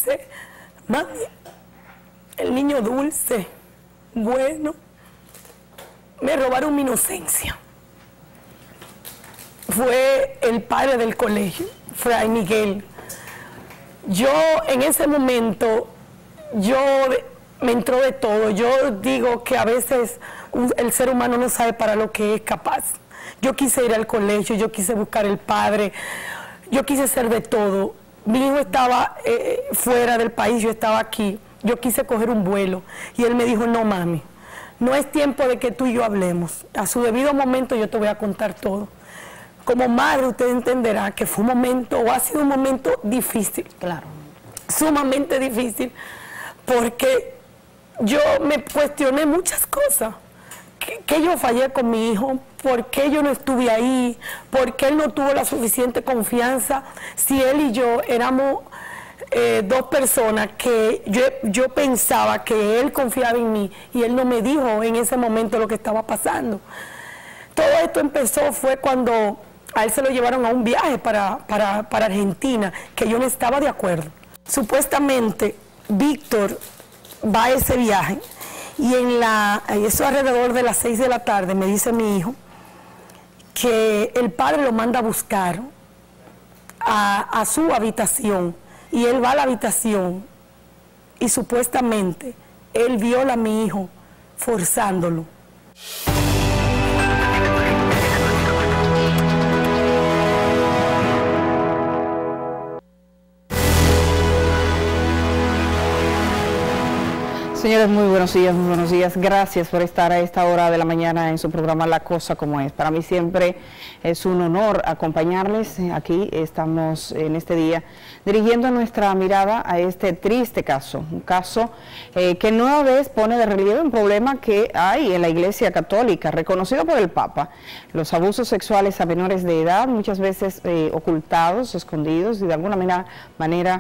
dice, mami, el niño dulce, bueno, me robaron mi inocencia. Fue el padre del colegio, Fray Miguel. Yo en ese momento, me entró de todo. Yo digo que a veces el ser humano no sabe para lo que es capaz. Yo quise ir al colegio, yo quise buscar el padre, yo quise hacer de todo. Mi hijo estaba fuera del país, yo estaba aquí. Yo quise coger un vuelo y él me dijo, no mami, no es tiempo de que tú y yo hablemos. A su debido momento yo te voy a contar todo. Como madre usted entenderá que fue un momento, o ha sido un momento difícil. Claro. Sumamente difícil, porque yo me cuestioné muchas cosas. ¿Qué yo fallé con mi hijo? ¿Por qué yo no estuve ahí? ¿Por qué él no tuvo la suficiente confianza? Si él y yo éramos dos personas que yo pensaba que él confiaba en mí y él no me dijo en ese momento lo que estaba pasando. Todo esto empezó fue cuando a él se lo llevaron a un viaje para Argentina, que yo no estaba de acuerdo. Supuestamente Víctor va a ese viaje y eso alrededor de las 6 de la tarde me dice mi hijo que el padre lo manda a buscar a su habitación y él va a la habitación y supuestamente él viola a mi hijo forzándolo. Señores, muy buenos días, muy buenos días. Gracias por estar a esta hora de la mañana en su programa La Cosa Como Es. Para mí siempre es un honor acompañarles. Aquí estamos en este día dirigiendo nuestra mirada a este triste caso. Un caso que nueva vez pone de relieve un problema que hay en la Iglesia Católica, reconocido por el Papa. Los abusos sexuales a menores de edad, muchas veces ocultados, escondidos y de alguna manera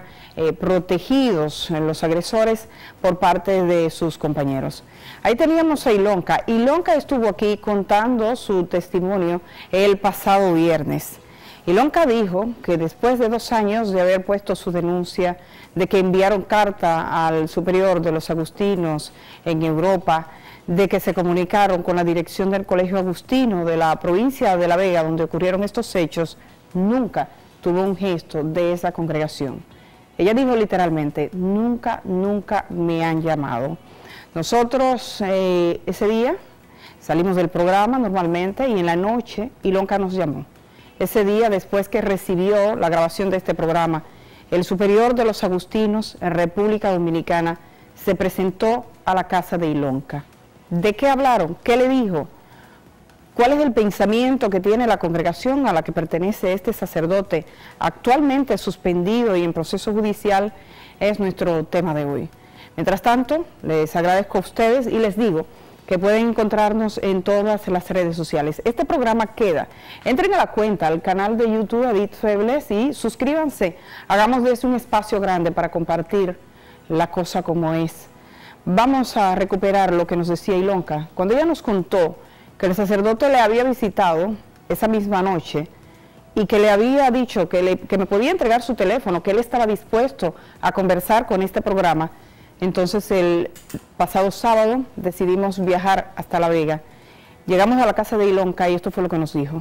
protegidos los agresores por parte de sus compañeros. Ahí teníamos a Ilonka. Ilonka estuvo aquí contando su testimonio el pasado viernes. Ilonka dijo que después de 2 años de haber puesto su denuncia, de que enviaron carta al superior de los agustinos en Europa, de que se comunicaron con la dirección del Colegio Agustino de la provincia de La Vega, donde ocurrieron estos hechos, nunca tuvo un gesto de esa congregación. Ella dijo literalmente, nunca me han llamado. Nosotros ese día salimos del programa normalmente y en la noche Ilonka nos llamó. Ese día, después que recibió la grabación de este programa, el superior de los agustinos en República Dominicana se presentó a la casa de Ilonka. ¿De qué hablaron? ¿Qué le dijo? ¿Cuál es el pensamiento que tiene la congregación a la que pertenece este sacerdote, actualmente suspendido y en proceso judicial? Es nuestro tema de hoy. Mientras tanto, les agradezco a ustedes y les digo que pueden encontrarnos en todas las redes sociales. Este programa queda. Entren a la cuenta, al canal de YouTube Edith Febles y suscríbanse. Hagamos de eso un espacio grande para compartir La Cosa Como Es. Vamos a recuperar lo que nos decía Ilonka. Cuando ella nos contó que el sacerdote le había visitado esa misma noche y que le había dicho que me podía entregar su teléfono, que él estaba dispuesto a conversar con este programa. Entonces el pasado sábado decidimos viajar hasta La Vega. Llegamos a la casa de Ilonka y esto fue lo que nos dijo.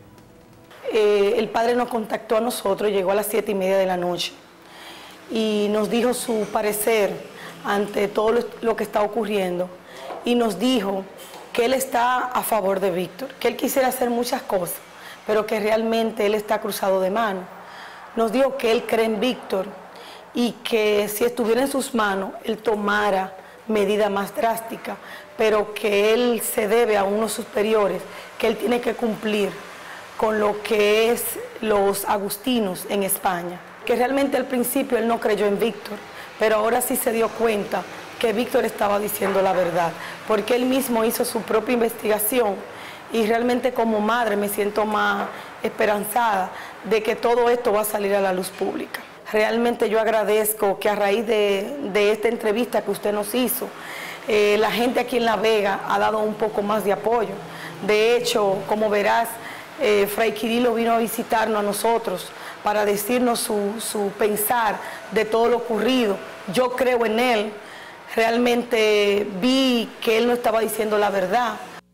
El padre nos contactó a nosotros, llegó a las 7:30 de la noche y nos dijo su parecer ante todo lo que está ocurriendo y nos dijo que él está a favor de Víctor, que él quisiera hacer muchas cosas, pero que realmente él está cruzado de mano. Nos dijo que él cree en Víctor y que si estuviera en sus manos, él tomara medidas más drásticas, pero que él se debe a unos superiores, que él tiene que cumplir con lo que es los agustinos en España. Que realmente al principio él no creyó en Víctor, pero ahora sí se dio cuenta que Víctor estaba diciendo la verdad, porque él mismo hizo su propia investigación y realmente como madre me siento más esperanzada de que todo esto va a salir a la luz pública. Realmente yo agradezco que a raíz de esta entrevista que usted nos hizo, la gente aquí en La Vega ha dado un poco más de apoyo. De hecho, como verás, Fray Quirilo vino a visitarnos a nosotros para decirnos su pensar de todo lo ocurrido. Yo creo en él, realmente vi que él no estaba diciendo la verdad.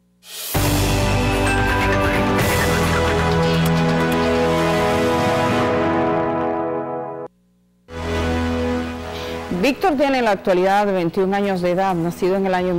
Víctor tiene en la actualidad 21 años de edad, nacido en el año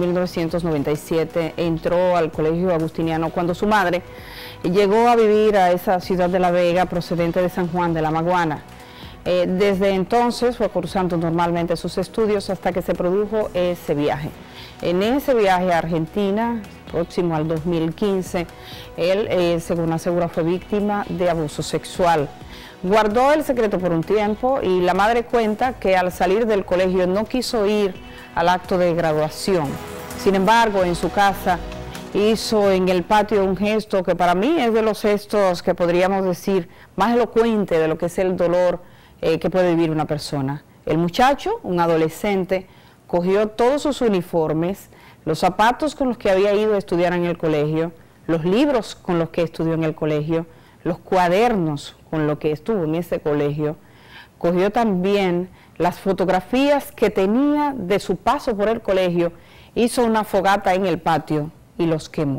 1997, entró al Colegio Agustiniano cuando su madre llegó a vivir a esa ciudad de La Vega procedente de San Juan de la Maguana. Desde entonces fue cursando normalmente sus estudios hasta que se produjo ese viaje. En ese viaje a Argentina, próximo al 2015, él, según asegura, fue víctima de abuso sexual. Guardó el secreto por un tiempo y la madre cuenta que al salir del colegio no quiso ir al acto de graduación. Sin embargo, en su casa hizo en el patio un gesto que para mí es de los gestos que podríamos decir más elocuente de lo que es el dolor que puede vivir una persona. El muchacho, un adolescente, cogió todos sus uniformes, los zapatos con los que había ido a estudiar en el colegio, los libros con los que estudió en el colegio, los cuadernos con los que estuvo en ese colegio, cogió también las fotografías que tenía de su paso por el colegio, hizo una fogata en el patio y los quemó.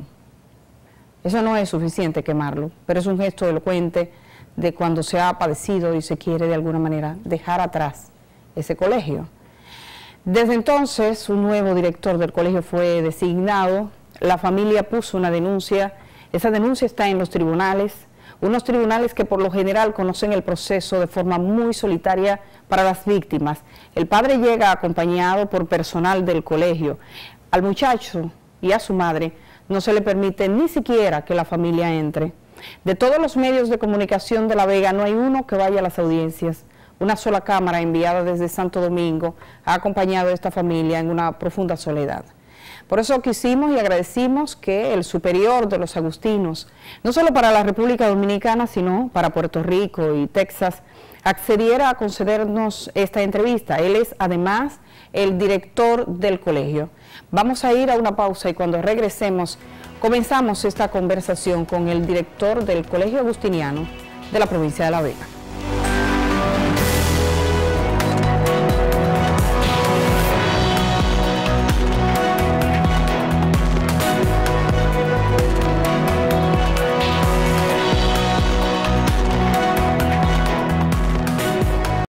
Eso no es suficiente quemarlo, pero es un gesto elocuente de cuando se ha padecido y se quiere de alguna manera dejar atrás ese colegio. Desde entonces, un nuevo director del colegio fue designado, la familia puso una denuncia, esa denuncia está en los tribunales, unos tribunales que por lo general conocen el proceso de forma muy solitaria para las víctimas. El padre llega acompañado por personal del colegio. Al muchacho y a su madre no se le permite ni siquiera que la familia entre. De todos los medios de comunicación de La Vega no hay uno que vaya a las audiencias. Una sola cámara enviada desde Santo Domingo ha acompañado a esta familia en una profunda soledad. Por eso quisimos y agradecimos que el superior de los agustinos, no solo para la República Dominicana, sino para Puerto Rico y Texas, accediera a concedernos esta entrevista. Él es además el director del colegio. Vamos a ir a una pausa y cuando regresemos comenzamos esta conversación con el director del Colegio Agustiniano de la provincia de La Vega.